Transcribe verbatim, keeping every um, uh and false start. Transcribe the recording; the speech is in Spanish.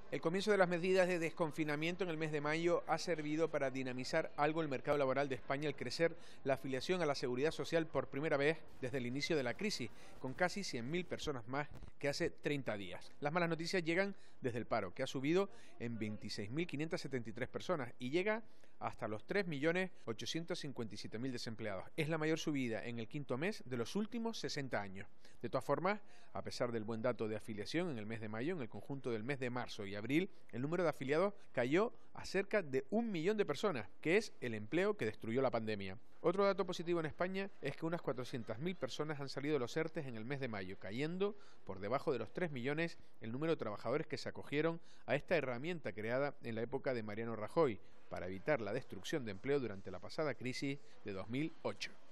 El comienzo de las medidas de desconfinamiento en el mes de mayo ha servido para dinamizar algo el mercado laboral de España al crecer la afiliación a la Seguridad Social por primera vez desde el inicio de la crisis, con casi cien mil personas más que hace treinta días. Las malas noticias llegan desde el paro, que ha subido en veintiséis mil quinientas setenta y tres personas y llega hasta los tres millones ochocientos cincuenta y siete mil desempleados. Es la mayor subida en el quinto mes de los últimos sesenta años. De todas formas, a pesar del buen dato de afiliación en el mes de mayo, en el conjunto del mes de marzo y abril, el número de afiliados cayó a cerca de un millón de personas, que es el empleo que destruyó la pandemia. Otro dato positivo en España es que unas cuatrocientas mil personas han salido de los ERTES en el mes de mayo, cayendo por debajo de los tres millones el número de trabajadores que se acogieron a esta herramienta creada en la época de Mariano Rajoy para evitar la destrucción de empleo durante la pasada crisis de dos mil ocho.